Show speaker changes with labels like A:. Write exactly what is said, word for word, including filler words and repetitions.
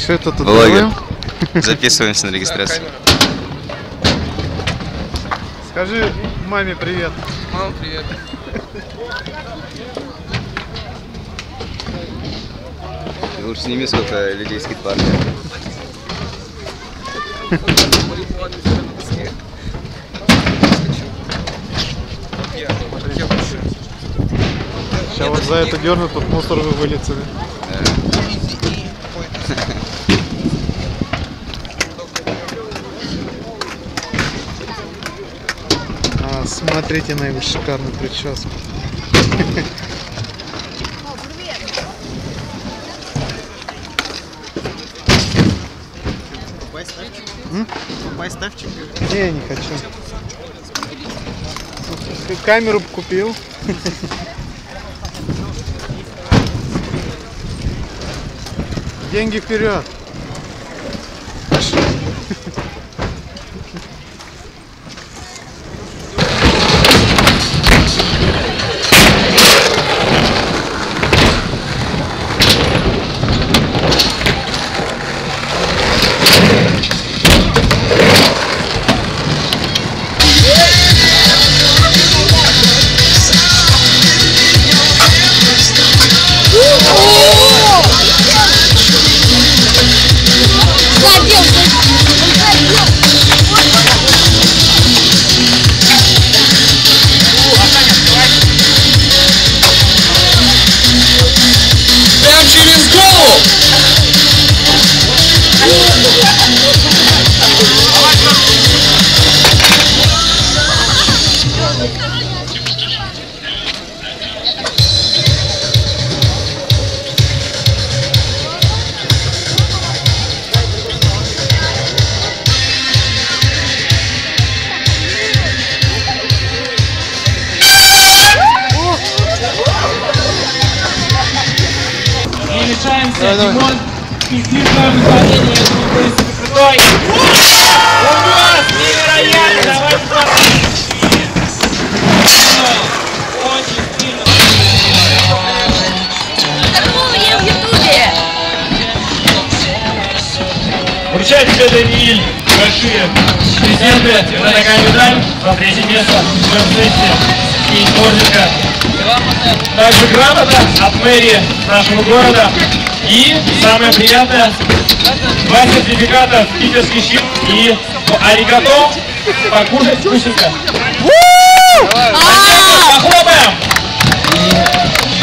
A: Что это тут
B: делаем? Записываемся на регистрацию.
A: Скажи маме привет.
C: Мам, привет.
B: Ты лучше сними, сколько людей скейт-парка.
A: Сейчас вот за это дернут, тут мусор выльется. А, смотрите на его шикарную прическу.
D: Попай ставчик.
A: Не, не хочу. Камеру купил. Деньги вперед.
E: Димон, пиздишное выполнение, крутой. У нас невероятно, давайте посмотрим. Очень сильно.
F: Какого я в ютубе?
E: Вручаю тебе, Даниил, большие презенты. Это такая медаль за третье место в процессе скейтбординга. Также грамота от мэрии нашего города. И самое приятное, два сертификата в питерский щит и аригато покушать вкусненько. Похлопаем!